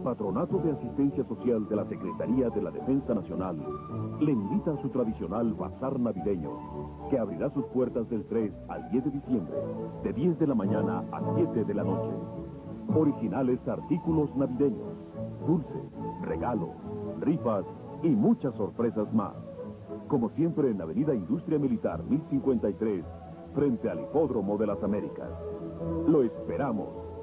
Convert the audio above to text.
Patronato de Asistencia Social de la Secretaría de la Defensa Nacional le invita a su tradicional bazar navideño, que abrirá sus puertas del 3 al 10 de diciembre, de 10 de la mañana a 7 de la noche. Originales artículos navideños, dulces, regalos, rifas y muchas sorpresas más. Como siempre en Avenida Industria Militar 1053, frente al Hipódromo de las Américas. Lo esperamos.